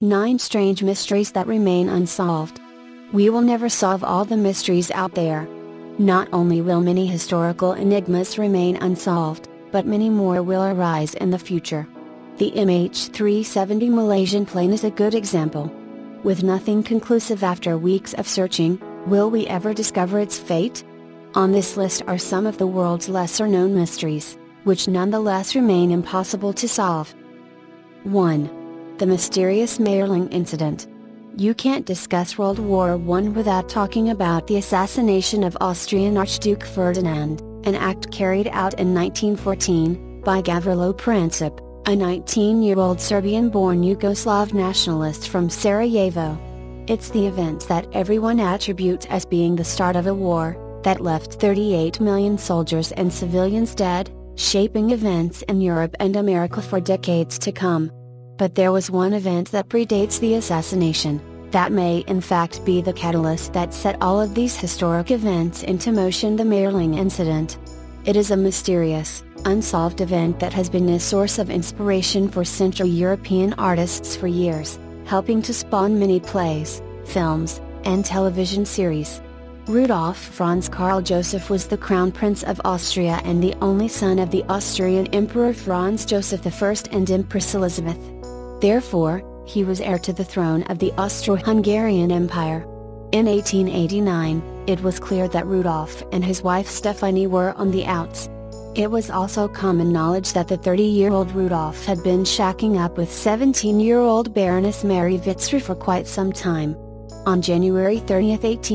9 strange mysteries that remain unsolved. We will never solve all the mysteries out there. Not only will many historical enigmas remain unsolved, but many more will arise in the future. The MH370 Malaysian plane is a good example. With nothing conclusive after weeks of searching, will we ever discover its fate? On this list are some of the world's lesser-known mysteries, which nonetheless remain impossible to solve. 1. The mysterious Mayerling incident. You can't discuss World War I without talking about the assassination of Austrian Archduke Ferdinand, an act carried out in 1914, by Gavrilo Princip, a 19-year-old Serbian-born Yugoslav nationalist from Sarajevo. It's the event that everyone attributes as being the start of a war, that left 38 million soldiers and civilians dead, shaping events in Europe and America for decades to come. But there was one event that predates the assassination, that may in fact be the catalyst that set all of these historic events into motion: the Mayerling incident. It is a mysterious, unsolved event that has been a source of inspiration for Central European artists for years, helping to spawn many plays, films, and television series. Rudolf Franz Karl Joseph was the Crown Prince of Austria and the only son of the Austrian Emperor Franz Joseph I and Empress Elizabeth. Therefore, he was heir to the throne of the Austro-Hungarian Empire. In 1889, it was clear that Rudolf and his wife Stephanie were on the outs. It was also common knowledge that the 30-year-old Rudolf had been shacking up with 17-year-old Baroness Mary Witzra for quite some time. On January 30,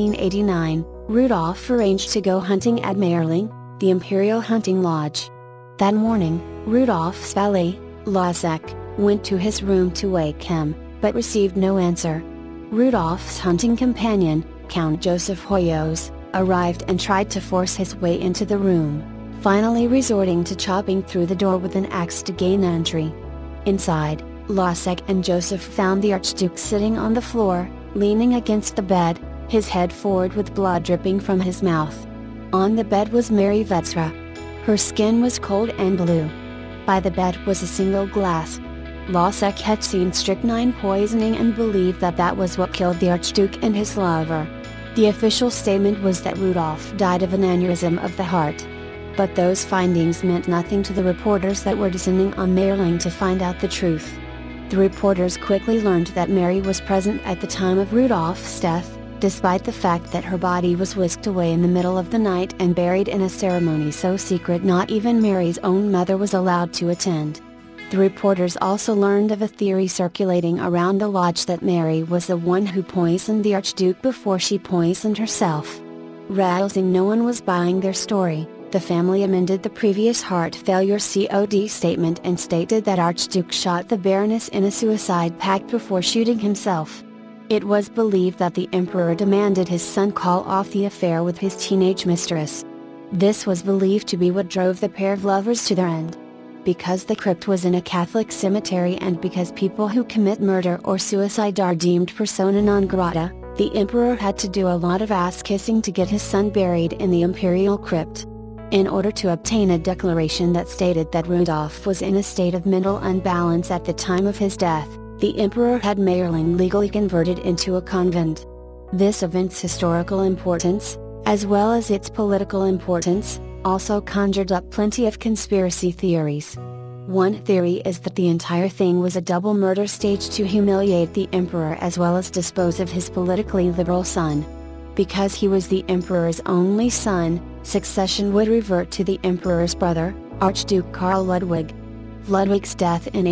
1889, Rudolf arranged to go hunting at Mayerling, the Imperial Hunting Lodge. That morning, Rudolf's valet, Losek, went to his room to wake him, but received no answer. Rudolf's hunting companion, Count Joseph Hoyos, arrived and tried to force his way into the room, finally resorting to chopping through the door with an axe to gain entry. Inside, Losek and Joseph found the Archduke sitting on the floor, leaning against the bed, his head forward with blood dripping from his mouth. On the bed was Mary Witzra. Her skin was cold and blue. By the bed was a single glass. Losek had seen strychnine poisoning and believed that that was what killed the Archduke and his lover. The official statement was that Rudolf died of an aneurysm of the heart. But those findings meant nothing to the reporters that were descending on Mayerling to find out the truth. The reporters quickly learned that Mary was present at the time of Rudolf's death, despite the fact that her body was whisked away in the middle of the night and buried in a ceremony so secret not even Mary's own mother was allowed to attend. The reporters also learned of a theory circulating around the lodge that Mary was the one who poisoned the Archduke before she poisoned herself. Realizing no one was buying their story, the family amended the previous heart failure COD statement and stated that Archduke shot the Baroness in a suicide pact before shooting himself. It was believed that the Emperor demanded his son call off the affair with his teenage mistress. This was believed to be what drove the pair of lovers to their end. Because the crypt was in a Catholic cemetery and because people who commit murder or suicide are deemed persona non grata, the Emperor had to do a lot of ass-kissing to get his son buried in the imperial crypt. In order to obtain a declaration that stated that Rudolf was in a state of mental unbalance at the time of his death, the Emperor had Mayerling legally converted into a convent. This event's historical importance, as well as its political importance, also conjured up plenty of conspiracy theories. One theory is that the entire thing was a double murder staged to humiliate the Emperor as well as dispose of his politically liberal son. Because he was the Emperor's only son, succession would revert to the Emperor's brother, Archduke Karl Ludwig. Ludwig's death in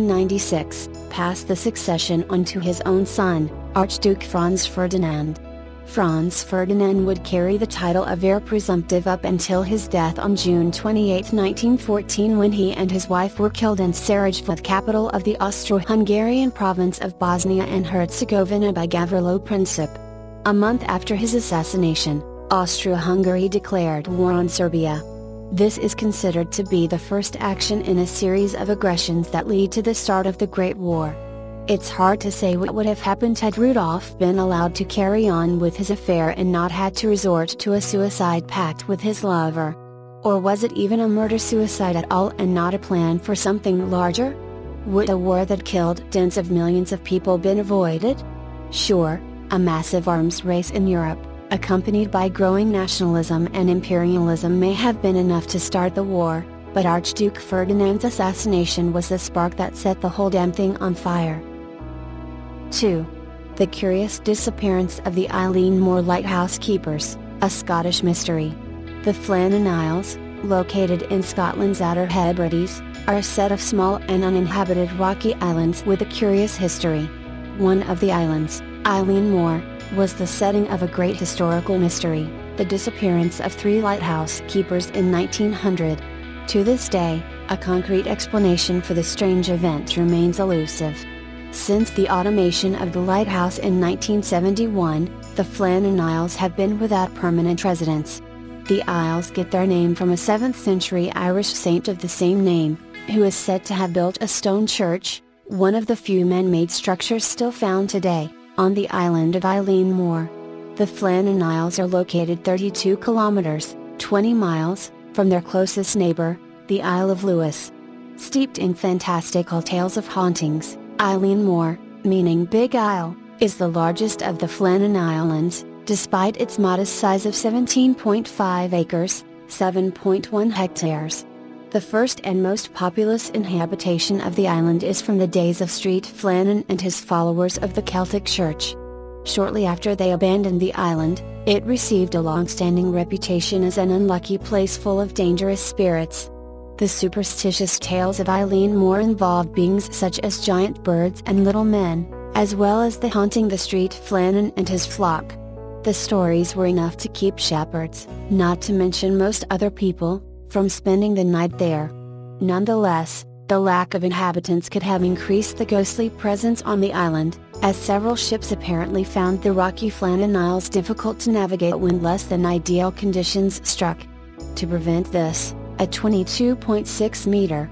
1896 passed the succession on to his own son, Archduke Franz Ferdinand. Franz Ferdinand would carry the title of heir presumptive up until his death on June 28, 1914, when he and his wife were killed in Sarajevo, capital of the Austro-Hungarian province of Bosnia and Herzegovina, by Gavrilo Princip. A month after his assassination, Austria-Hungary declared war on Serbia. This is considered to be the first action in a series of aggressions that lead to the start of the Great War. It's hard to say what would have happened had Rudolf been allowed to carry on with his affair and not had to resort to a suicide pact with his lover. Or was it even a murder-suicide at all and not a plan for something larger? Would a war that killed tens of millions of people been avoided? Sure, a massive arms race in Europe, accompanied by growing nationalism and imperialism may have been enough to start the war, but Archduke Ferdinand's assassination was the spark that set the whole damn thing on fire. 2. The curious disappearance of the Eilean Mor Lighthouse Keepers, a Scottish mystery. The Flannan Isles, located in Scotland's Outer Hebrides, are a set of small and uninhabited rocky islands with a curious history. One of the islands, Eilean Mor, was the setting of a great historical mystery, the disappearance of 3 lighthouse keepers in 1900. To this day, a concrete explanation for the strange event remains elusive. Since the automation of the lighthouse in 1971, the Flannan Isles have been without permanent residents. The Isles get their name from a 7th century Irish saint of the same name, who is said to have built a stone church, one of the few man-made structures still found today, on the island of Eilean Mor. The Flannan Isles are located 32 kilometers, 20 miles, from their closest neighbor, the Isle of Lewis. Steeped in fantastical tales of hauntings, Eilean Mor, meaning Big Isle, is the largest of the Flannan Islands, despite its modest size of 17.5 acres, 7.1 hectares. The first and most populous inhabitation of the island is from the days of Street Flannan and his followers of the Celtic Church. Shortly after they abandoned the island, it received a long-standing reputation as an unlucky place full of dangerous spirits. The superstitious tales of Eilean Mor involved beings such as giant birds and little men, as well as the haunting the Street Flannan and his flock. The stories were enough to keep shepherds, not to mention most other people, from spending the night there. Nonetheless, the lack of inhabitants could have increased the ghostly presence on the island, as several ships apparently found the rocky Flannan Isles difficult to navigate when less than ideal conditions struck. To prevent this, a 22.6 meter,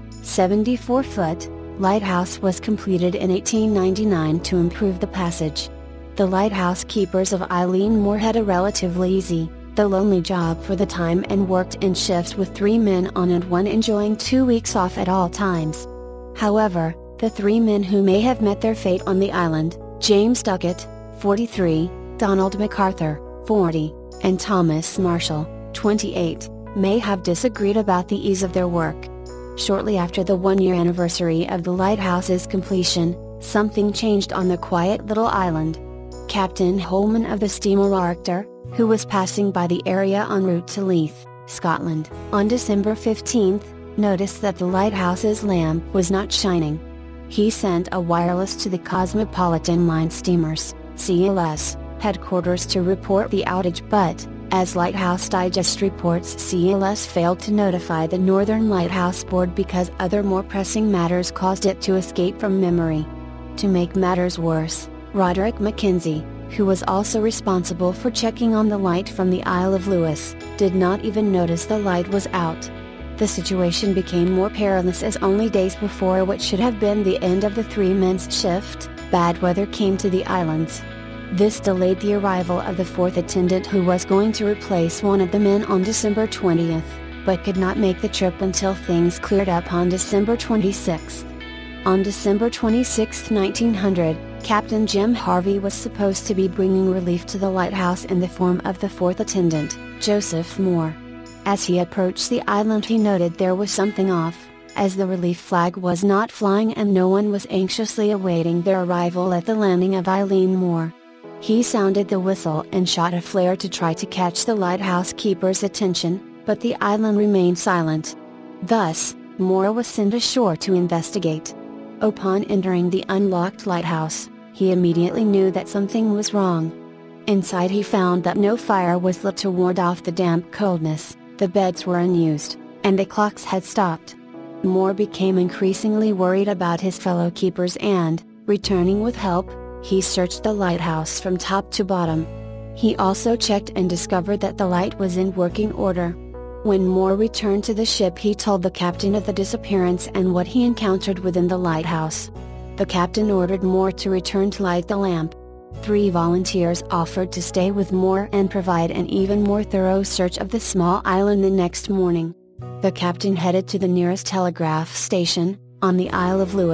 74 foot, lighthouse was completed in 1899 to improve the passage. The lighthouse keepers of Eilean Mor had a relatively easy, though lonely job for the time and worked in shifts with 3 men on and one enjoying 2 weeks off at all times. However, the 3 men who may have met their fate on the island, James Duckett, 43, Donald MacArthur, 40, and Thomas Marshall, 28, may have disagreed about the ease of their work. Shortly after the 1-year anniversary of the lighthouse's completion, something changed on the quiet little island. Captain Holman of the steamer Arctur, who was passing by the area en route to Leith, Scotland, on December 15, noticed that the lighthouse's lamp was not shining. He sent a wireless to the Cosmopolitan Line Steamers, CLS, headquarters to report the outage, but, as Lighthouse Digest reports, CLS failed to notify the Northern Lighthouse Board because other more pressing matters caused it to escape from memory. To make matters worse, Roderick Mackenzie, who was also responsible for checking on the light from the Isle of Lewis, did not even notice the light was out. The situation became more perilous as only days before what should have been the end of the 3 men's shift, bad weather came to the islands. This delayed the arrival of the 4th attendant, who was going to replace one of the men on December 20th, but could not make the trip until things cleared up on December 26th. On December 26, 1900, Captain Jim Harvey was supposed to be bringing relief to the lighthouse in the form of the 4th attendant, Joseph Moore. As he approached the island, he noted there was something off, as the relief flag was not flying and no one was anxiously awaiting their arrival at the landing of Eilean Mor. He sounded the whistle and shot a flare to try to catch the lighthouse keeper's attention, but the island remained silent. Thus, Moore was sent ashore to investigate. Upon entering the unlocked lighthouse, he immediately knew that something was wrong. Inside he found that no fire was lit to ward off the damp coldness, the beds were unused, and the clocks had stopped. Moore became increasingly worried about his fellow keepers and, returning with help, he searched the lighthouse from top to bottom. He also checked and discovered that the light was in working order. When Moore returned to the ship, he told the captain of the disappearance and what he encountered within the lighthouse. The captain ordered Moore to return to light the lamp. 3 volunteers offered to stay with Moore and provide an even more thorough search of the small island the next morning. The captain headed to the nearest telegraph station, on the Isle of Lewis,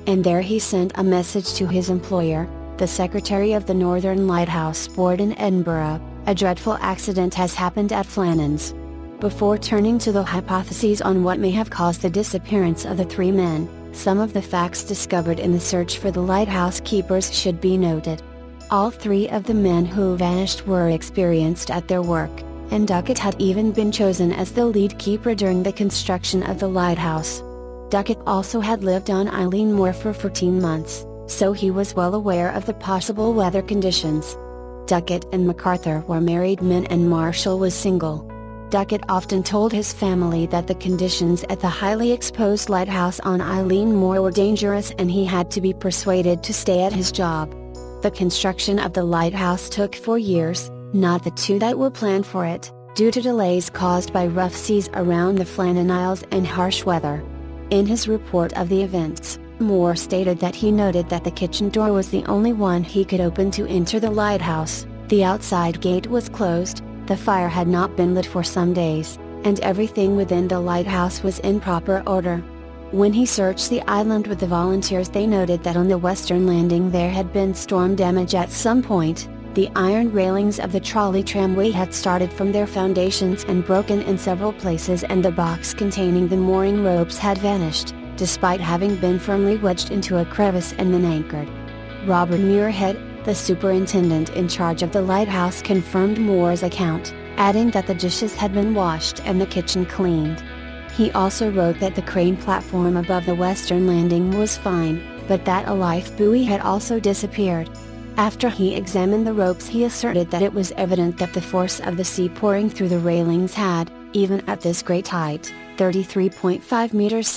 and there he sent a message to his employer, the secretary of the Northern Lighthouse Board in Edinburgh: "A dreadful accident has happened at Flannan's." Before turning to the hypotheses on what may have caused the disappearance of the three men, some of the facts discovered in the search for the lighthouse keepers should be noted. All three of the men who vanished were experienced at their work, and Duckett had even been chosen as the lead keeper during the construction of the lighthouse. Duckett also had lived on Eilean Mor for 14 months, so he was well aware of the possible weather conditions. Duckett and MacArthur were married men and Marshall was single. Duckett often told his family that the conditions at the highly exposed lighthouse on Eilean Mor were dangerous and he had to be persuaded to stay at his job. The construction of the lighthouse took 4 years, not the 2 that were planned for it, due to delays caused by rough seas around the Flannan Isles and harsh weather. In his report of the events, Moore stated that he noted that the kitchen door was the only one he could open to enter the lighthouse, the outside gate was closed, the fire had not been lit for some days, and everything within the lighthouse was in proper order. When he searched the island with the volunteers, they noted that on the western landing there had been storm damage at some point. The iron railings of the trolley tramway had started from their foundations and broken in several places, and the box containing the mooring ropes had vanished, despite having been firmly wedged into a crevice and then anchored. Robert Muirhead, the superintendent in charge of the lighthouse, confirmed Moore's account, adding that the dishes had been washed and the kitchen cleaned. He also wrote that the crane platform above the western landing was fine, but that a life buoy had also disappeared. After he examined the ropes, he asserted that it was evident that the force of the sea pouring through the railings had, even at this great height, 33.5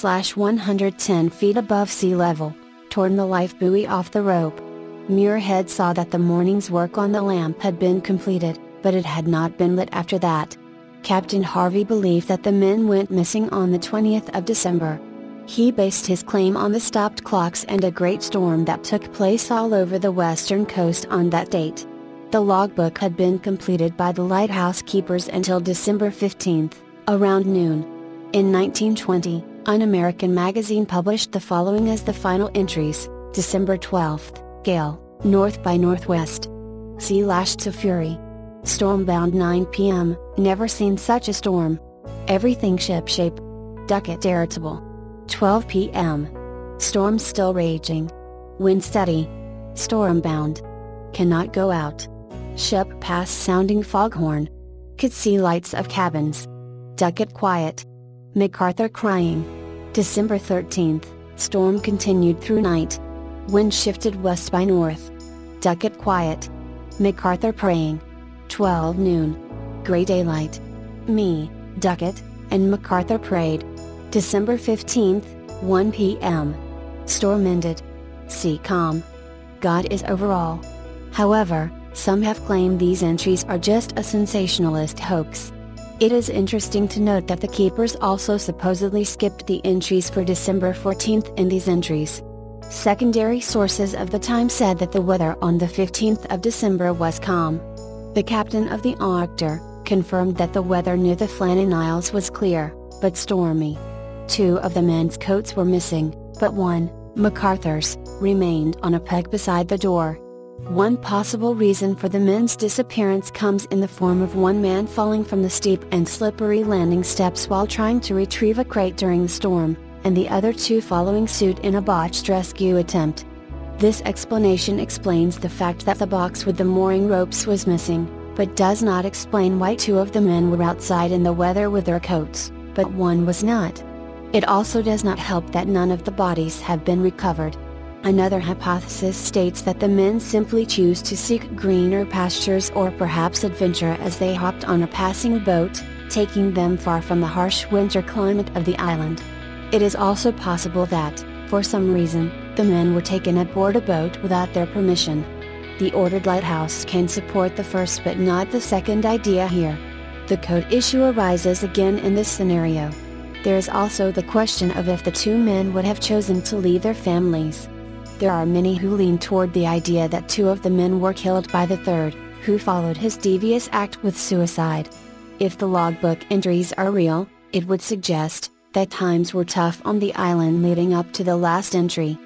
meters/110 feet above sea level, torn the life buoy off the rope. Muirhead saw that the morning's work on the lamp had been completed, but it had not been lit after that. Captain Harvey believed that the men went missing on the 20th of December. He based his claim on the stopped clocks and a great storm that took place all over the western coast on that date. The logbook had been completed by the lighthouse keepers until December 15th, around noon. In 1920, An American magazine published the following as the final entries: December 12th, gale, north by northwest. Sea lashed to fury. Stormbound 9 p.m., never seen such a storm. Everything shipshape. Duckett irritable. 12 p.m. Storm still raging. Wind steady. Stormbound. Cannot go out. Ship past sounding foghorn. Could see lights of cabins. Duckett quiet. MacArthur crying. December 13th, storm continued through night. Wind shifted west by north. Duckett quiet. MacArthur praying. 12 noon. Gray daylight. Me, Duckett, and MacArthur prayed. December 15th, 1 p.m. Storm ended. Sea calm. God is over all. However, some have claimed these entries are just a sensationalist hoax. It is interesting to note that the keepers also supposedly skipped the entries for December 14th in these entries. Secondary sources of the time said that the weather on the 15th of December was calm. The captain of the Arctur confirmed that the weather near the Flannan Isles was clear, but stormy. 2 of the men's coats were missing, but one, MacArthur's, remained on a peg beside the door. One possible reason for the men's disappearance comes in the form of one man falling from the steep and slippery landing steps while trying to retrieve a crate during the storm, and the other 2 following suit in a botched rescue attempt. This explanation explains the fact that the box with the mooring ropes was missing, but does not explain why 2 of the men were outside in the weather with their coats, but one was not. It also does not help that none of the bodies have been recovered. Another hypothesis states that the men simply choose to seek greener pastures or perhaps adventure as they hopped on a passing boat, taking them far from the harsh winter climate of the island. It is also possible that, for some reason, the men were taken aboard a boat without their permission. The ordered lighthouse can support the first but not the second idea here. The code issue arises again in this scenario. There is also the question of if the 2 men would have chosen to leave their families. There are many who lean toward the idea that 2 of the men were killed by the third, who followed his devious act with suicide. If the logbook entries are real, it would suggest that times were tough on the island leading up to the last entry.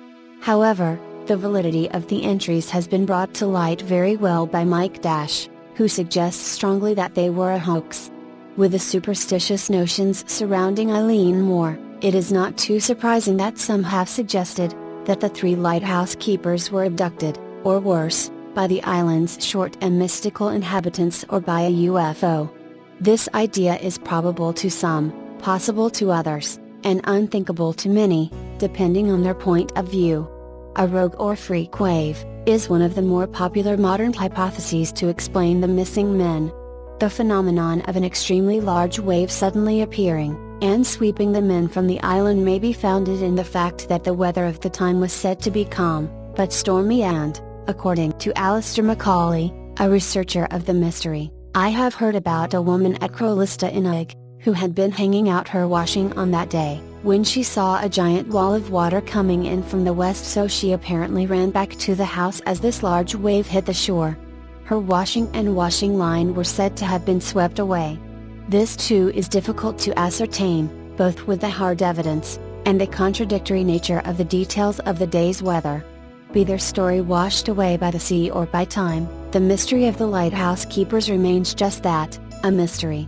However, the validity of the entries has been brought to light very well by Mike Dash, who suggests strongly that they were a hoax. With the superstitious notions surrounding Eileen Moore, it is not too surprising that some have suggested that the 3 lighthouse keepers were abducted, or worse, by the island's short and mystical inhabitants or by a UFO. This idea is probable to some, possible to others, and unthinkable to many, depending on their point of view. A rogue or freak wave is one of the more popular modern hypotheses to explain the missing men. The phenomenon of an extremely large wave suddenly appearing and sweeping the men from the island may be founded in the fact that the weather of the time was said to be calm, but stormy and, according to Alistair Macaulay, a researcher of the mystery, I have heard about a woman at Crowlista in Uig, who had been hanging out her washing on that day, when she saw a giant wall of water coming in from the west, so she apparently ran back to the house as this large wave hit the shore. Her washing and washing line were said to have been swept away. This too is difficult to ascertain, both with the hard evidence, and the contradictory nature of the details of the day's weather. Be their story washed away by the sea or by time, the mystery of the lighthouse keepers remains just that, a mystery.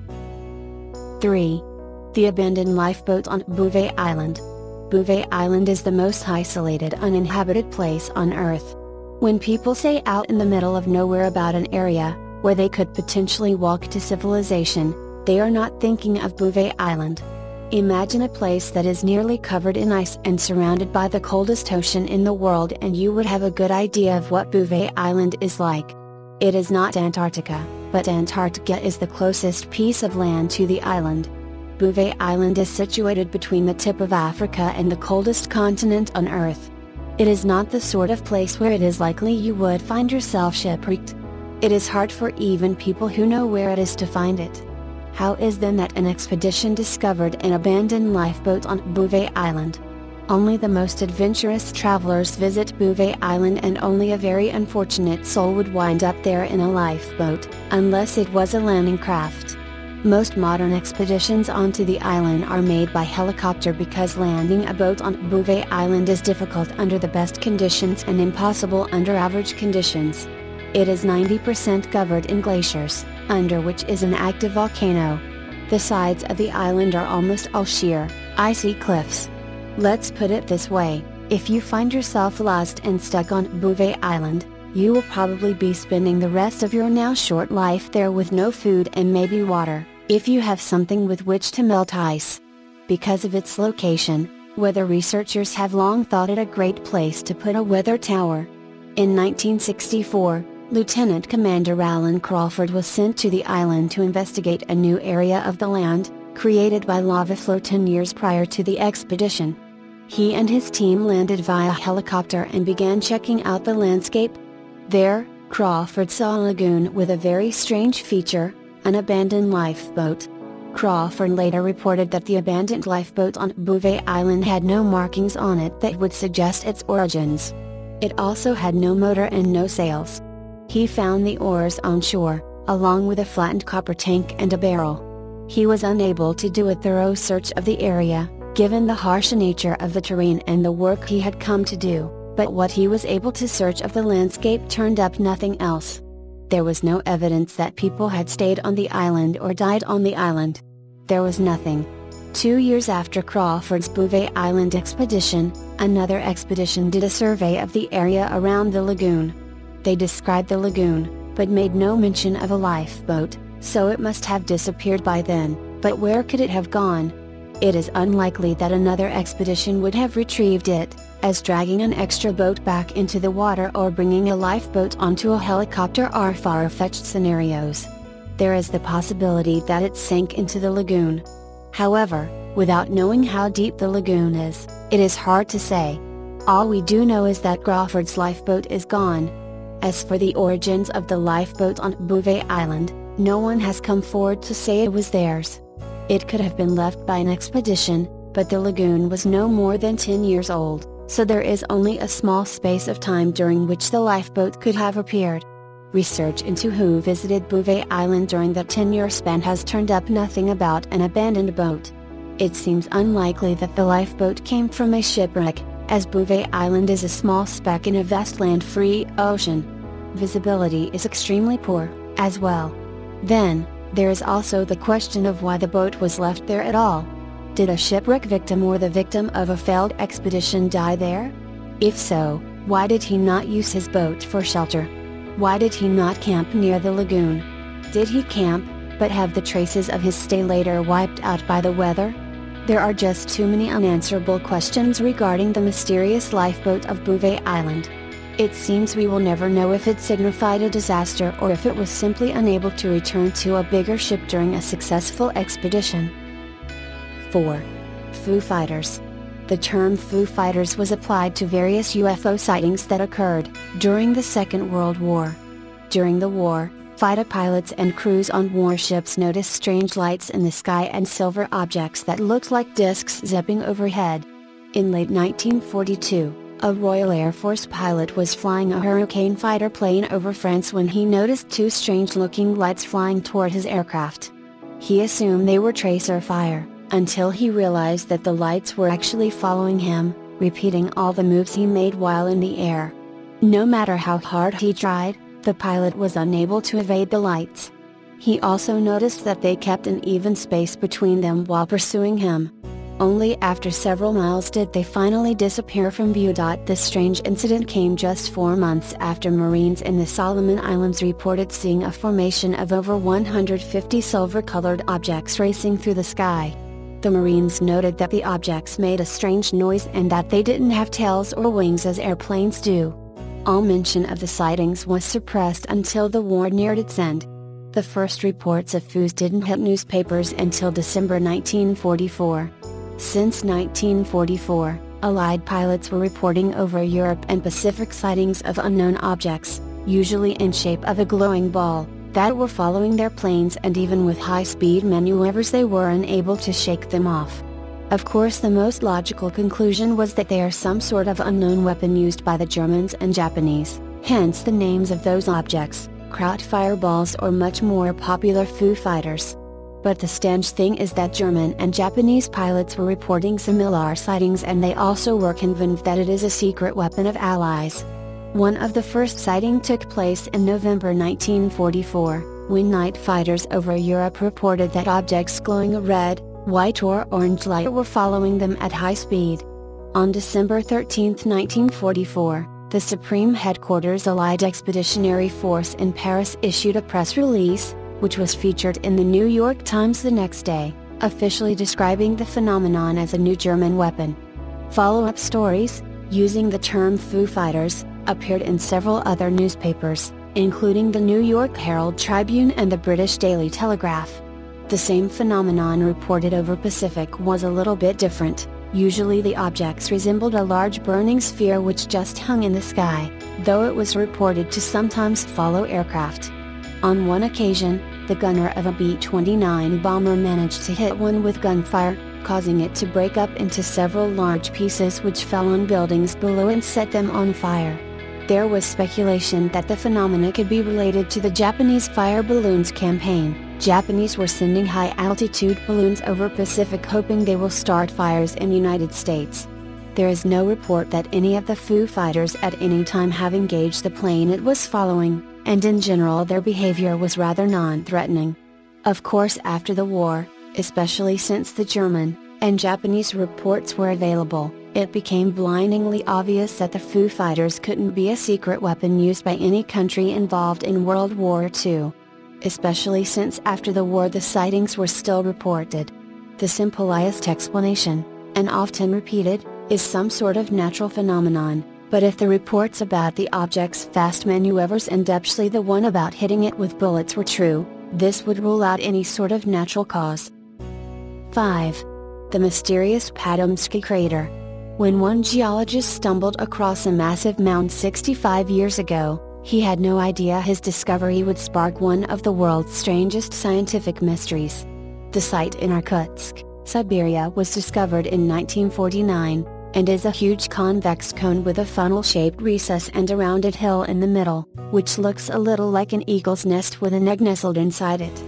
3. The abandoned lifeboat on Bouvet Island. Bouvet Island is the most isolated uninhabited place on Earth. When people say out in the middle of nowhere about an area where they could potentially walk to civilization, they are not thinking of Bouvet Island. Imagine a place that is nearly covered in ice and surrounded by the coldest ocean in the world, and you would have a good idea of what Bouvet Island is like. It is not Antarctica, but Antarctica is the closest piece of land to the island. Bouvet Island is situated between the tip of Africa and the coldest continent on Earth. It is not the sort of place where it is likely you would find yourself shipwrecked. It is hard for even people who know where it is to find it. How is then that an expedition discovered an abandoned lifeboat on Bouvet Island? Only the most adventurous travelers visit Bouvet Island, and only a very unfortunate soul would wind up there in a lifeboat, unless it was a landing craft. Most modern expeditions onto the island are made by helicopter because landing a boat on Bouvet Island is difficult under the best conditions and impossible under average conditions. It is 90% covered in glaciers, under which is an active volcano. The sides of the island are almost all sheer, icy cliffs. Let's put it this way, if you find yourself lost and stuck on Bouvet Island, you will probably be spending the rest of your now short life there with no food and maybe water, if you have something with which to melt ice. Because of its location, weather researchers have long thought it a great place to put a weather tower. In 1964, Lieutenant Commander Alan Crawford was sent to the island to investigate a new area of the land, created by lava flow 10 years prior to the expedition. He and his team landed via helicopter and began checking out the landscape. There, Crawford saw a lagoon with a very strange feature, an abandoned lifeboat. Crawford later reported that the abandoned lifeboat on Bouvet Island had no markings on it that would suggest its origins. It also had no motor and no sails. He found the oars on shore, along with a flattened copper tank and a barrel. He was unable to do a thorough search of the area, given the harsh nature of the terrain and the work he had come to do, but what he was able to search of the landscape turned up nothing else. There was no evidence that people had stayed on the island or died on the island. There was nothing. 2 years after Crawford's Bouvet Island expedition, another expedition did a survey of the area around the lagoon. They described the lagoon, but made no mention of a lifeboat, so it must have disappeared by then, but where could it have gone? It is unlikely that another expedition would have retrieved it, as dragging an extra boat back into the water or bringing a lifeboat onto a helicopter are far-fetched scenarios. There is the possibility that it sank into the lagoon. However, without knowing how deep the lagoon is, it is hard to say. All we do know is that Crawford's lifeboat is gone. As for the origins of the lifeboat on Bouvet Island, no one has come forward to say it was theirs. It could have been left by an expedition, but the lagoon was no more than 10 years old, so there is only a small space of time during which the lifeboat could have appeared. Research into who visited Bouvet Island during that 10-year span has turned up nothing about an abandoned boat. It seems unlikely that the lifeboat came from a shipwreck, as Bouvet Island is a small speck in a vast land-free ocean. Visibility is extremely poor, as well. Then, there is also the question of why the boat was left there at all. Did a shipwreck victim or the victim of a failed expedition die there? If so, why did he not use his boat for shelter? Why did he not camp near the lagoon? Did he camp, but have the traces of his stay later wiped out by the weather? There are just too many unanswerable questions regarding the mysterious lifeboat of Bouvet Island. It seems we will never know if it signified a disaster or if it was simply unable to return to a bigger ship during a successful expedition. 4. Foo Fighters. The term Foo Fighters was applied to various UFO sightings that occurred during the Second World War. During the war, fighter pilots and crews on warships noticed strange lights in the sky and silver objects that looked like discs zipping overhead. In late 1942, a Royal Air Force pilot was flying a Hurricane fighter plane over France when he noticed two strange-looking lights flying toward his aircraft. He assumed they were tracer fire, until he realized that the lights were actually following him, repeating all the moves he made while in the air. No matter how hard he tried, the pilot was unable to evade the lights. He also noticed that they kept an even space between them while pursuing him. Only after several miles did they finally disappear from view. This strange incident came just 4 months after Marines in the Solomon Islands reported seeing a formation of over 150 silver-colored objects racing through the sky. The Marines noted that the objects made a strange noise and that they didn't have tails or wings as airplanes do. All mention of the sightings was suppressed until the war neared its end. The first reports of FOOs didn't hit newspapers until December 1944. Since 1944, Allied pilots were reporting over Europe and Pacific sightings of unknown objects, usually in shape of a glowing ball, that were following their planes, and even with high-speed maneuvers they were unable to shake them off. Of course, the most logical conclusion was that they are some sort of unknown weapon used by the Germans and Japanese, hence the names of those objects, Kraut fireballs or much more popular Foo Fighters. But the strange thing is that German and Japanese pilots were reporting similar sightings, and they also were convinced that it is a secret weapon of Allies. One of the first sightings took place in November 1944, when night fighters over Europe reported that objects glowing a red, white or orange light were following them at high speed. On December 13, 1944, the Supreme Headquarters Allied Expeditionary Force in Paris issued a press release, which was featured in the New York Times the next day, officially describing the phenomenon as a new German weapon. Follow-up stories, using the term Foo Fighters, appeared in several other newspapers, including the New York Herald Tribune and the British Daily Telegraph. The same phenomenon reported over Pacific was a little bit different. Usually the objects resembled a large burning sphere which just hung in the sky, though it was reported to sometimes follow aircraft. On one occasion, the gunner of a B-29 bomber managed to hit one with gunfire, causing it to break up into several large pieces which fell on buildings below and set them on fire. There was speculation that the phenomena could be related to the Japanese fire balloons campaign. Japanese were sending high-altitude balloons over Pacific hoping they will start fires in United States. There is no report that any of the Foo Fighters at any time have engaged the plane it was following, and in general their behavior was rather non-threatening. Of course, after the war, especially since the German and Japanese reports were available, it became blindingly obvious that the Foo Fighters couldn't be a secret weapon used by any country involved in World War II. Especially since after the war the sightings were still reported. The simplest explanation, and often repeated, is some sort of natural phenomenon, but if the reports about the object's fast maneuvers and especially the one about hitting it with bullets were true, this would rule out any sort of natural cause. 5. The mysterious Potomsky crater. When one geologist stumbled across a massive mound 65 years ago, he had no idea his discovery would spark one of the world's strangest scientific mysteries. The site in Irkutsk, Siberia was discovered in 1949, and is a huge convex cone with a funnel-shaped recess and a rounded hill in the middle, which looks a little like an eagle's nest with an egg nestled inside it.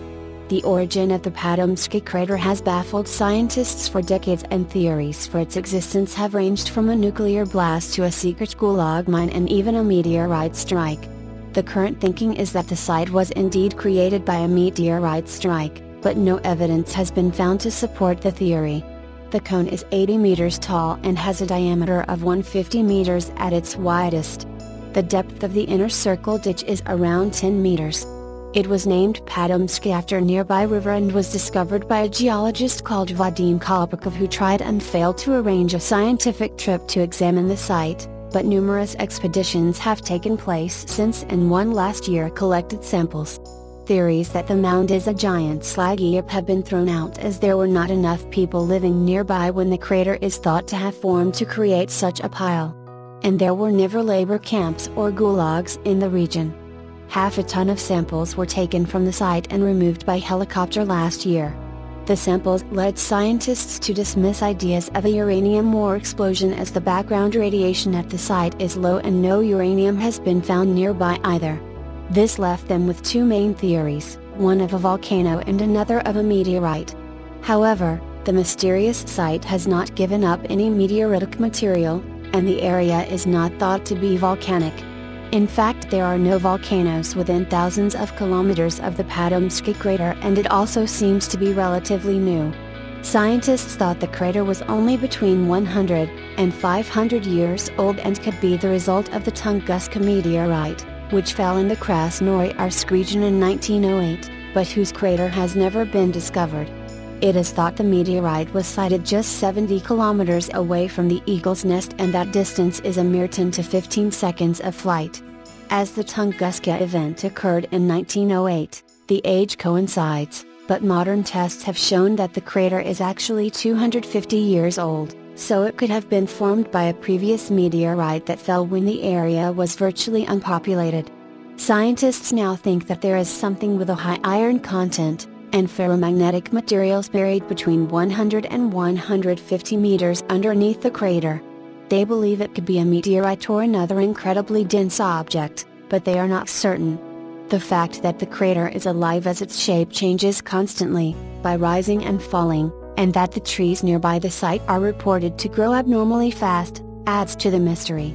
The origin of the Potomsky crater has baffled scientists for decades, and theories for its existence have ranged from a nuclear blast to a secret gulag mine and even a meteorite strike. The current thinking is that the site was indeed created by a meteorite strike, but no evidence has been found to support the theory. The cone is 80 meters tall and has a diameter of 150 meters at its widest. The depth of the inner circle ditch is around 10 meters. It was named Potomsky after a nearby river and was discovered by a geologist called Vadim Kolpakov, who tried and failed to arrange a scientific trip to examine the site, but numerous expeditions have taken place since, and one last year collected samples. Theories that the mound is a giant slag heap have been thrown out, as there were not enough people living nearby when the crater is thought to have formed to create such a pile. And there were never labor camps or gulags in the region. Half a ton of samples were taken from the site and removed by helicopter last year. The samples led scientists to dismiss ideas of a uranium war explosion, as the background radiation at the site is low and no uranium has been found nearby either. This left them with two main theories, one of a volcano and another of a meteorite. However, the mysterious site has not given up any meteoritic material, and the area is not thought to be volcanic. In fact, there are no volcanoes within thousands of kilometers of the Potomsky crater, and it also seems to be relatively new. Scientists thought the crater was only between 100 and 500 years old and could be the result of the Tunguska meteorite, which fell in the Krasnoyarsk region in 1908, but whose crater has never been discovered. It is thought the meteorite was sighted just 70 kilometers away from the Eagle's Nest, and that distance is a mere 10 to 15 seconds of flight. As the Tunguska event occurred in 1908, the age coincides, but modern tests have shown that the crater is actually 250 years old, so it could have been formed by a previous meteorite that fell when the area was virtually unpopulated. Scientists now think that there is something with a high iron content and ferromagnetic materials buried between 100 and 150 meters underneath the crater. They believe it could be a meteorite or another incredibly dense object, but they are not certain. The fact that the crater is alive as its shape changes constantly, by rising and falling, and that the trees nearby the site are reported to grow abnormally fast, adds to the mystery.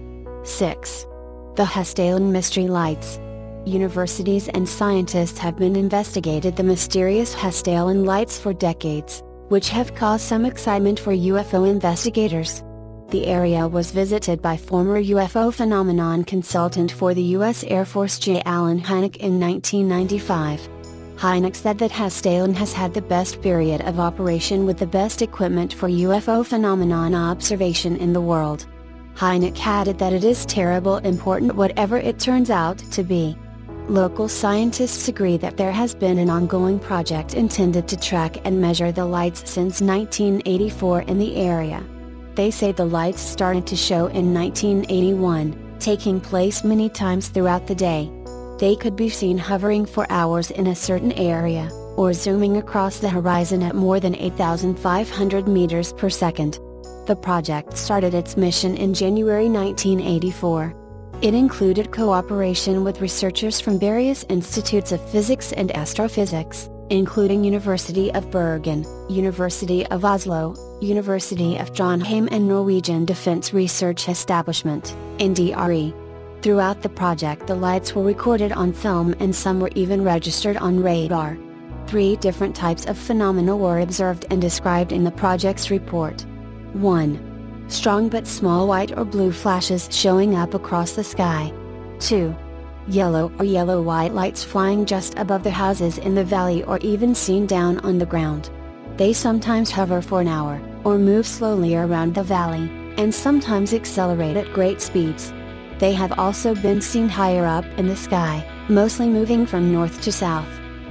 6. The Hastalan Mystery Lights. Universities and scientists have been investigating the mysterious Hastalan lights for decades, which have caused some excitement for UFO investigators. The area was visited by former UFO phenomenon consultant for the U.S. Air Force J. Allen Hynek in 1995. Hynek said that Hastalan has had the best period of operation with the best equipment for UFO phenomenon observation in the world. Hynek added that it is terribly important whatever it turns out to be. Local scientists agree that there has been an ongoing project intended to track and measure the lights since 1984 in the area. They say the lights started to show in 1981, taking place many times throughout the day. They could be seen hovering for hours in a certain area, or zooming across the horizon at more than 8,500 meters per second. The project started its mission in January 1984. It included cooperation with researchers from various institutes of physics and astrophysics, including University of Bergen, University of Oslo, University of Trondheim and Norwegian Defence Research Establishment, NDRE. Throughout the project, the lights were recorded on film and some were even registered on radar. 3 different types of phenomena were observed and described in the project's report. 1. Strong but small white or blue flashes showing up across the sky. 2. Yellow or yellow-white lights flying just above the houses in the valley or even seen down on the ground. They sometimes hover for an hour, or move slowly around the valley, and sometimes accelerate at great speeds. They have also been seen higher up in the sky, mostly moving from north to south.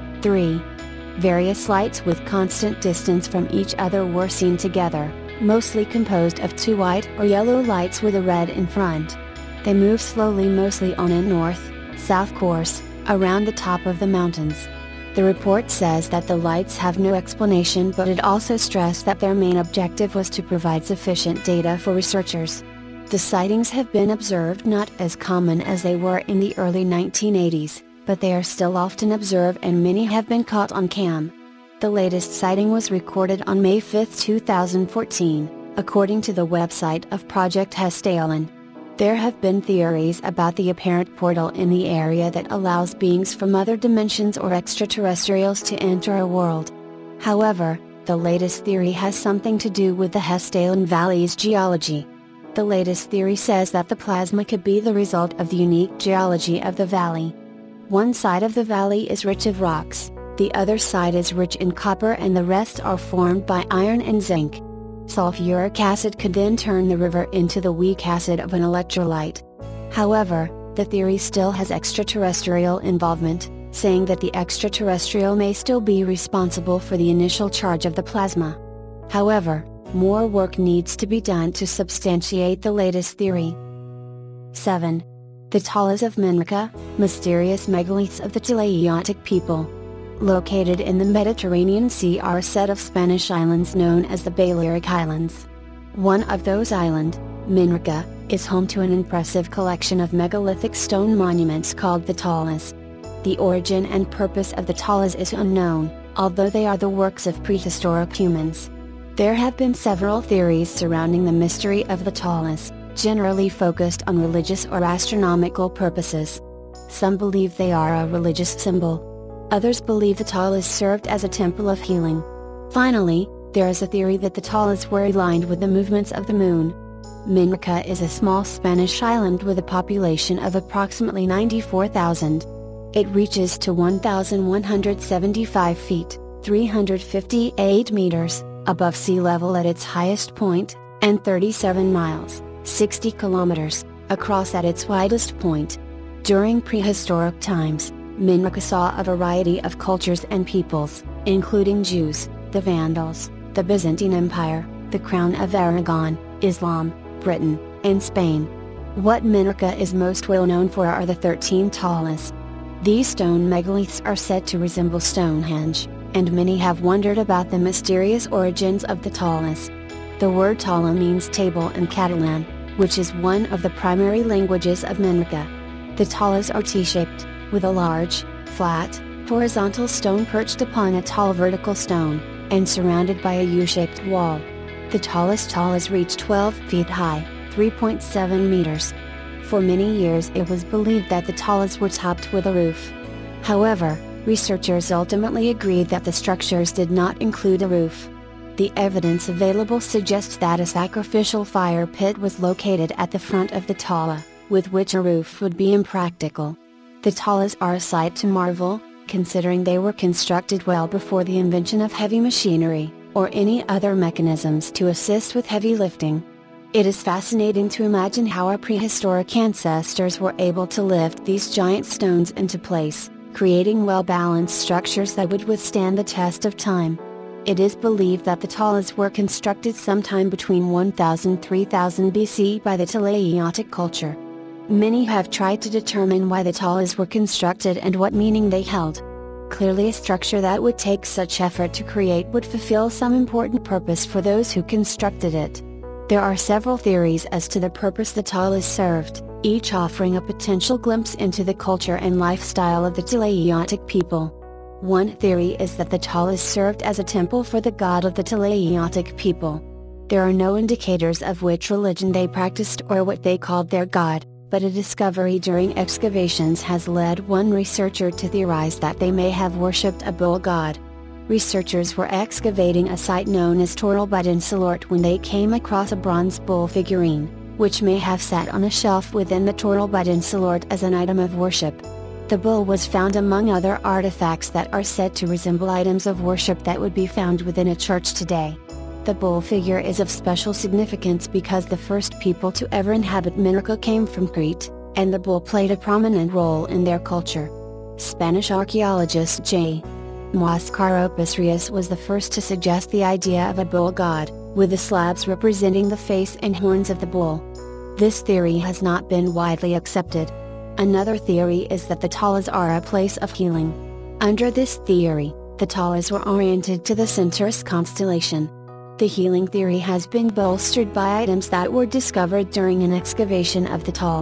3. Various lights with constant distance from each other were seen together, mostly composed of 2 white or yellow lights with a red in front. They move slowly, mostly on a north-south course, around the top of the mountains. The report says that the lights have no explanation, but it also stressed that their main objective was to provide sufficient data for researchers. The sightings have been observed not as common as they were in the early 1980s, but they are still often observed and many have been caught on cam. The latest sighting was recorded on May 5, 2014, according to the website of Project Hessdalen. There have been theories about the apparent portal in the area that allows beings from other dimensions or extraterrestrials to enter a world. However, the latest theory has something to do with the Hessdalen Valley's geology. The latest theory says that the plasma could be the result of the unique geology of the valley. One side of the valley is rich of rocks, the other side is rich in copper and the rest are formed by iron and zinc. Sulfuric acid could then turn the river into the weak acid of an electrolyte. However, the theory still has extraterrestrial involvement, saying that the extraterrestrial may still be responsible for the initial charge of the plasma. However, more work needs to be done to substantiate the latest theory. 7. The Talas of Minrika, mysterious megaliths of the Talaeotic people. Located in the Mediterranean Sea are a set of Spanish islands known as the Balearic Islands. One of those islands, Minrika, is home to an impressive collection of megalithic stone monuments called the Talas. The origin and purpose of the Talas is unknown, although they are the works of prehistoric humans. There have been several theories surrounding the mystery of the Talas, generally focused on religious or astronomical purposes. Some believe they are a religious symbol. Others believe the Talas served as a temple of healing. Finally, there is a theory that the Talas were aligned with the movements of the moon. Minrika is a small Spanish island with a population of approximately 94,000. It reaches to 1,175 feet, 358 meters, above sea level at its highest point, and 37 miles, 60 kilometers, across at its widest point. During prehistoric times, Minrika saw a variety of cultures and peoples, including Jews, the Vandals, the Byzantine Empire, the Crown of Aragon, Islam, Britain, and Spain. What Minrika is most well known for are the 13 Talas. These stone megaliths are said to resemble Stonehenge, and many have wondered about the mysterious origins of the Talas. The word Tala means table in Catalan, which is one of the primary languages of Minrika. The Talas are T-shaped, with a large, flat, horizontal stone perched upon a tall vertical stone, and surrounded by a U-shaped wall. The tallest Talas reach 12 feet high, 3.7 meters. For many years it was believed that the Talas were topped with a roof. However, researchers ultimately agreed that the structures did not include a roof. The evidence available suggests that a sacrificial fire pit was located at the front of the Tala, with which a roof would be impractical. The Talas are a sight to marvel, considering they were constructed well before the invention of heavy machinery, or any other mechanisms to assist with heavy lifting. It is fascinating to imagine how our prehistoric ancestors were able to lift these giant stones into place, creating well-balanced structures that would withstand the test of time. It is believed that the Talas were constructed sometime between 1000–3000 BC by the Talaeotic culture. Many have tried to determine why the Talas were constructed and what meaning they held. Clearly a structure that would take such effort to create would fulfill some important purpose for those who constructed it. There are several theories as to the purpose the Talas served, each offering a potential glimpse into the culture and lifestyle of the Talaeotic people. One theory is that the Talas served as a temple for the god of the Talaeotic people. There are no indicators of which religion they practiced or what they called their god, but a discovery during excavations has led one researcher to theorize that they may have worshipped a bull god. Researchers were excavating a site known as Torrelbudden Salort when they came across a bronze bull figurine, which may have sat on a shelf within the Torrelbudden Salort as an item of worship. The bull was found among other artifacts that are said to resemble items of worship that would be found within a church today. The bull figure is of special significance because the first people to ever inhabit Minrika came from Crete, and the bull played a prominent role in their culture. Spanish archaeologist J. Mascaropus Reus was the first to suggest the idea of a bull god, with the slabs representing the face and horns of the bull. This theory has not been widely accepted. Another theory is that the Talas are a place of healing. Under this theory, the Talas were oriented to the Centaurus constellation. The healing theory has been bolstered by items that were discovered during an excavation of the Talas.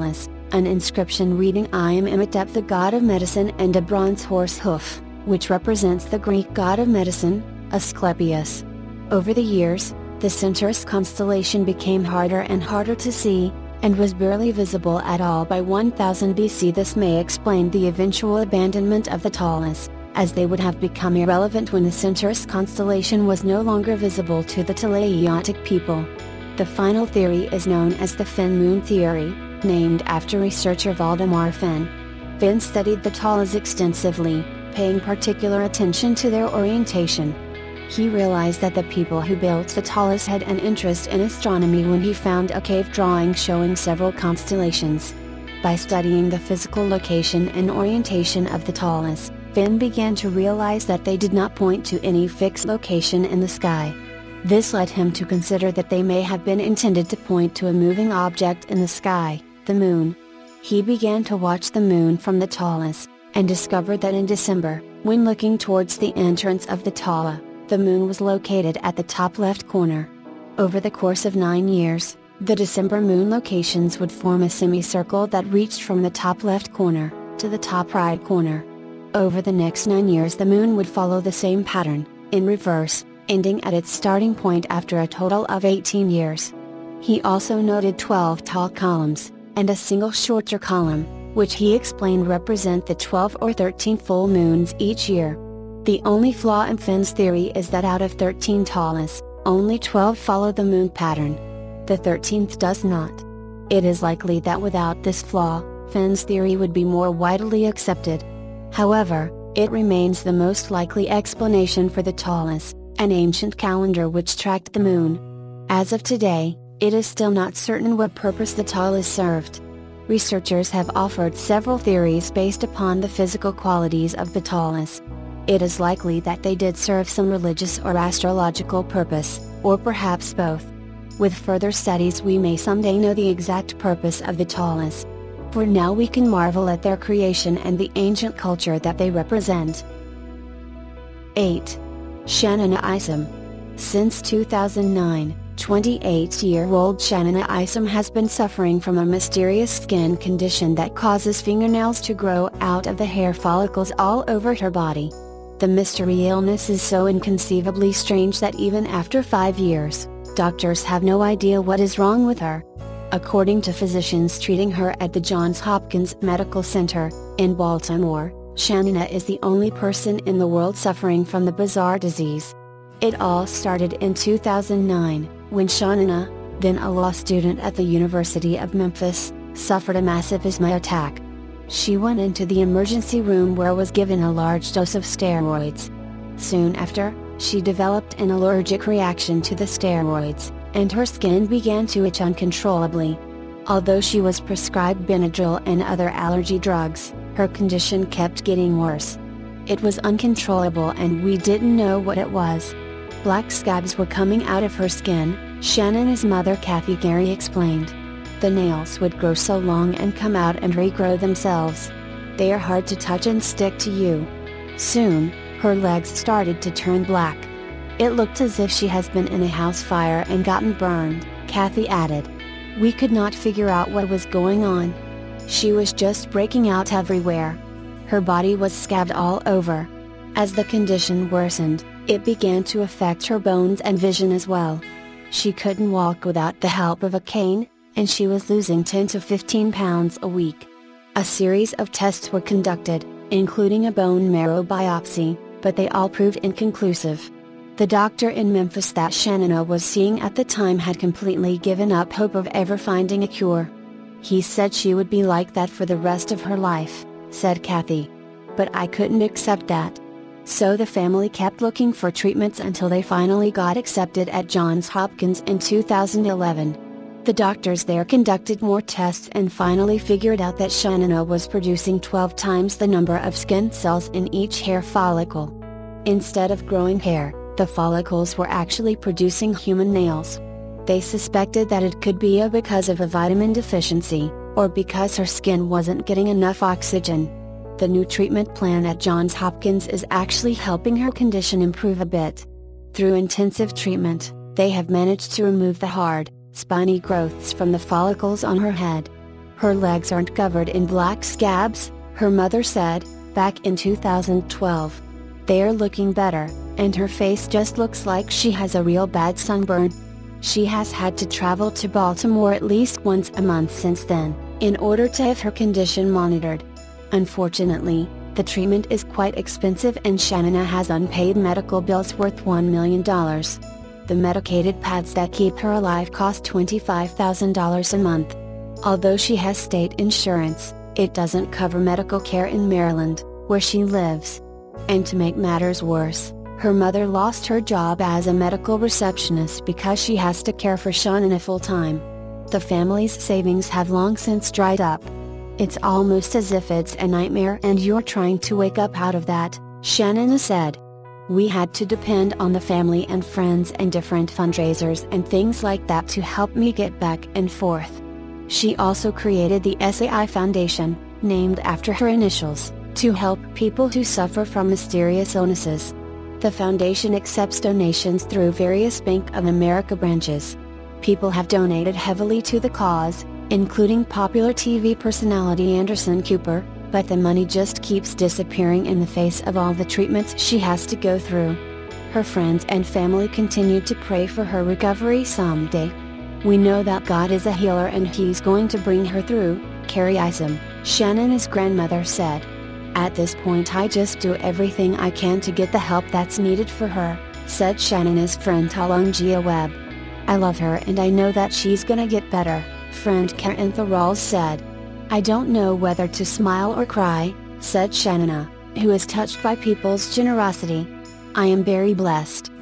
an inscription reading I am Imhotep, the god of medicine, and a bronze horse hoof, which represents the Greek god of medicine, Asclepius. Over the years, the Centaurus constellation became harder and harder to see, and was barely visible at all by 1000 BC. This may explain the eventual abandonment of the Ptolemies, as they would have become irrelevant when the Centaurus constellation was no longer visible to the Talaeotic people. The final theory is known as the Finn moon theory, named after researcher Valdemar Finn. Finn studied the Ptolemies extensively, paying particular attention to their orientation. He realized that the people who built the Ptolemies had an interest in astronomy when he found a cave drawing showing several constellations. By studying the physical location and orientation of the Ptolemies, Finn began to realize that they did not point to any fixed location in the sky. This led him to consider that they may have been intended to point to a moving object in the sky, the moon. He began to watch the moon from the Ptolemies, and discovered that in December, when looking towards the entrance of the Ptolemais, the moon was located at the top left corner. Over the course of 9 years, the December moon locations would form a semicircle that reached from the top left corner to the top right corner. Over the next 9 years the moon would follow the same pattern, in reverse, ending at its starting point after a total of 18 years. He also noted 12 tall columns, and a single shorter column, which he explained represent the 12 or 13 full moons each year. The only flaw in Finn's theory is that out of 13 Ptolemies, only 12 follow the moon pattern. The 13th does not. It is likely that without this flaw, Finn's theory would be more widely accepted. However, it remains the most likely explanation for the Ptolemies, an ancient calendar which tracked the moon. As of today, it is still not certain what purpose the Ptolemies served. Researchers have offered several theories based upon the physical qualities of the Ptolemies. It is likely that they did serve some religious or astrological purpose, or perhaps both. With further studies we may someday know the exact purpose of the Ptolemies. For now we can marvel at their creation and the ancient culture that they represent. 8. Shanana Isom. Since 2009, 28-year-old Shanana Isom has been suffering from a mysterious skin condition that causes fingernails to grow out of the hair follicles all over her body. The mystery illness is so inconceivably strange that even after 5 years, doctors have no idea what is wrong with her. According to physicians treating her at the Johns Hopkins Medical Center, in Baltimore, Shanana is the only person in the world suffering from the bizarre disease. It all started in 2009, when Shanana, then a law student at the University of Memphis, suffered a massive asthma attack. She went into the emergency room where was given a large dose of steroids. Soon after, she developed an allergic reaction to the steroids, and her skin began to itch uncontrollably. Although she was prescribed Benadryl and other allergy drugs, her condition kept getting worse. It was uncontrollable and we didn't know what it was. Black scabs were coming out of her skin, Shannon's mother Kathy Gary explained. The nails would grow so long and come out and regrow themselves. They are hard to touch and stick to you. Soon, her legs started to turn black. It looked as if she has been in a house fire and gotten burned, Kathy added. We could not figure out what was going on. She was just breaking out everywhere. Her body was scabbed all over. As the condition worsened, it began to affect her bones and vision as well. She couldn't walk without the help of a cane, and she was losing 10 to 15 pounds a week. A series of tests were conducted, including a bone marrow biopsy, but they all proved inconclusive. The doctor in Memphis that Shanana was seeing at the time had completely given up hope of ever finding a cure. He said she would be like that for the rest of her life, said Kathy. But I couldn't accept that. So the family kept looking for treatments until they finally got accepted at Johns Hopkins in 2011. The doctors there conducted more tests and finally figured out that Shanana was producing 12 times the number of skin cells in each hair follicle. Instead of growing hair, the follicles were actually producing human nails. They suspected that it could be because of a vitamin deficiency, or because her skin wasn't getting enough oxygen. The new treatment plan at Johns Hopkins is actually helping her condition improve a bit. Through intensive treatment, they have managed to remove the hard, spiny growths from the follicles on her head. Her legs aren't covered in black scabs, her mother said, back in 2012. They are looking better, and her face just looks like she has a real bad sunburn. She has had to travel to Baltimore at least once a month since then, in order to have her condition monitored. Unfortunately, the treatment is quite expensive and Shanana has unpaid medical bills worth $1 million. The medicated pads that keep her alive cost $25,000 a month. Although she has state insurance, it doesn't cover medical care in Maryland, where she lives. And to make matters worse, her mother lost her job as a medical receptionist because she has to care for Shanana full-time. The family's savings have long since dried up. It's almost as if it's a nightmare and you're trying to wake up out of that, Shanana said. We had to depend on the family and friends and different fundraisers and things like that to help me get back and forth. She also created the SAI Foundation, named after her initials, to help people who suffer from mysterious illnesses. The foundation accepts donations through various Bank of America branches. People have donated heavily to the cause, including popular TV personality Anderson Cooper, but the money just keeps disappearing in the face of all the treatments she has to go through. Her friends and family continue to pray for her recovery someday. We know that God is a healer and He's going to bring her through, Carrie Isom, Shanana's grandmother said. At this point I just do everything I can to get the help that's needed for her, said Shanana's friend Talongia Webb. I love her and I know that she's gonna get better, friend Carintha Rawls said. I don't know whether to smile or cry, said Shanana, who is touched by people's generosity. I am very blessed.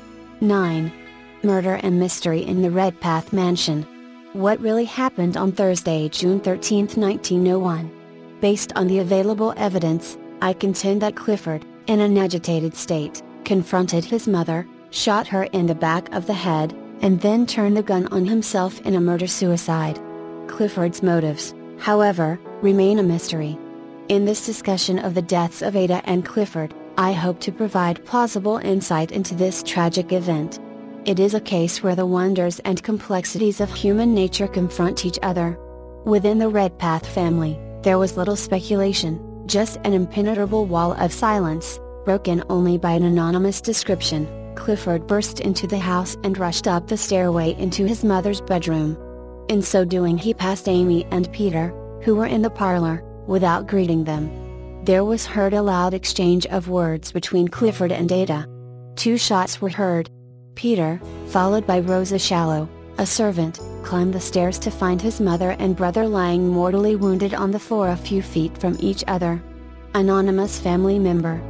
9. Murder and mystery in the Redpath Mansion. What really happened on Thursday, June 13, 1901? Based on the available evidence, I contend that Clifford, in an agitated state, confronted his mother, shot her in the back of the head, and then turned the gun on himself in a murder-suicide. Clifford's motives, however, remain a mystery. In this discussion of the deaths of Ada and Clifford, I hope to provide plausible insight into this tragic event. It is a case where the wonders and complexities of human nature confront each other. Within the Redpath family, there was little speculation, just an impenetrable wall of silence, broken only by an anonymous description. Clifford burst into the house and rushed up the stairway into his mother's bedroom. In so doing he passed Amy and Peter, who were in the parlor, without greeting them. There was heard a loud exchange of words between Clifford and Ada. 2 shots were heard. Peter, followed by Rosa Shallow, a servant, climbed the stairs to find his mother and brother lying mortally wounded on the floor a few feet from each other. Anonymous family member,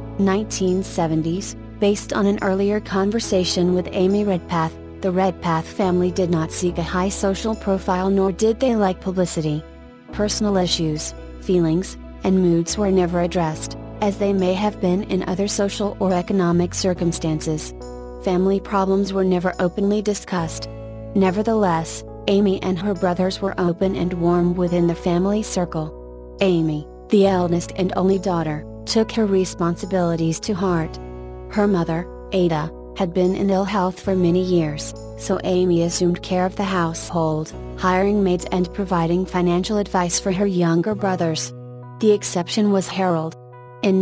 1970s, based on an earlier conversation with Amy Redpath, the Redpath family did not seek a high social profile nor did they like publicity. Personal issues, feelings, and moods were never addressed, as they may have been in other social or economic circumstances. Family problems were never openly discussed. Nevertheless, Amy and her brothers were open and warm within the family circle. Amy, the eldest and only daughter, took her responsibilities to heart. Her mother, Ada, had been in ill health for many years, so Amy assumed care of the household, hiring maids and providing financial advice for her younger brothers. The exception was Harold. In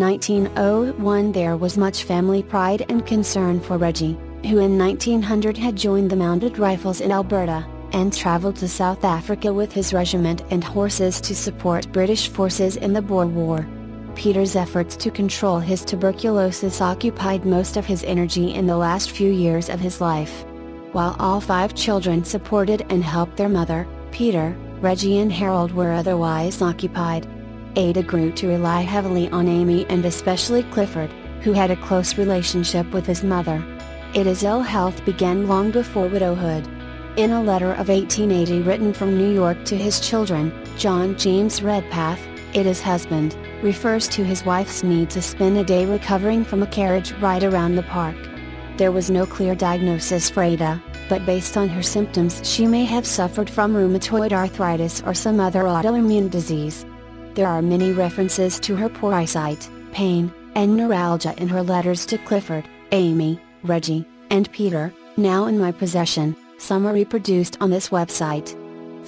1901 there was much family pride and concern for Reggie, who in 1900 had joined the Mounted Rifles in Alberta, and traveled to South Africa with his regiment and horses to support British forces in the Boer War. Peter's efforts to control his tuberculosis occupied most of his energy in the last few years of his life. While all 5 children supported and helped their mother, Peter, Reggie and Harold were otherwise occupied. Ada grew to rely heavily on Amy and especially Clifford, who had a close relationship with his mother. Ada's ill health began long before widowhood. In a letter of 1880 written from New York to his children, John James Redpath, Ada's husband, refers to his wife's need to spend a day recovering from a carriage ride around the park. There was no clear diagnosis for Ada, but based on her symptoms she may have suffered from rheumatoid arthritis or some other autoimmune disease. There are many references to her poor eyesight, pain, and neuralgia in her letters to Clifford, Amy, Reggie, and Peter, now in my possession. Some are reproduced on this website.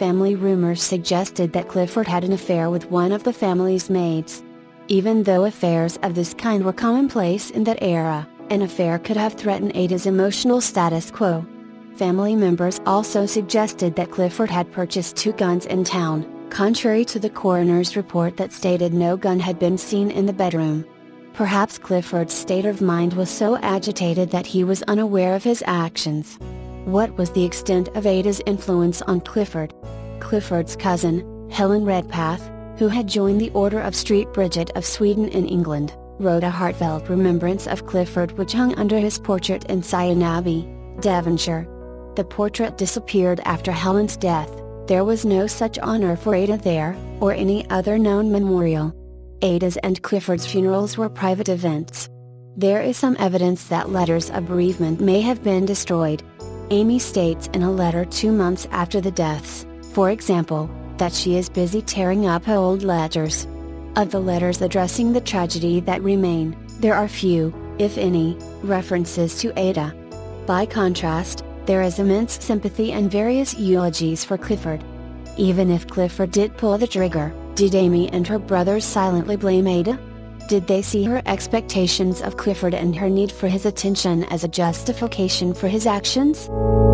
Family rumors suggested that Clifford had an affair with one of the family's maids. Even though affairs of this kind were commonplace in that era, an affair could have threatened Ada's emotional status quo. Family members also suggested that Clifford had purchased 2 guns in town, contrary to the coroner's report that stated no gun had been seen in the bedroom. Perhaps Clifford's state of mind was so agitated that he was unaware of his actions. What was the extent of Ada's influence on Clifford? Clifford's cousin, Helen Redpath, who had joined the Order of St. Bridget of Sweden in England, wrote a heartfelt remembrance of Clifford which hung under his portrait in Syon Abbey, Devonshire. The portrait disappeared after Helen's death. There was no such honor for Ada there, or any other known memorial. Ada's and Clifford's funerals were private events. There is some evidence that letters of bereavement may have been destroyed. Amy states in a letter 2 months after the deaths, for example, that she is busy tearing up her old letters. Of the letters addressing the tragedy that remain, there are few, if any, references to Ada. By contrast, there is immense sympathy and various eulogies for Clifford. Even if Clifford did pull the trigger, did Amy and her brothers silently blame Ada? Did they see her expectations of Clifford and her need for his attention as a justification for his actions?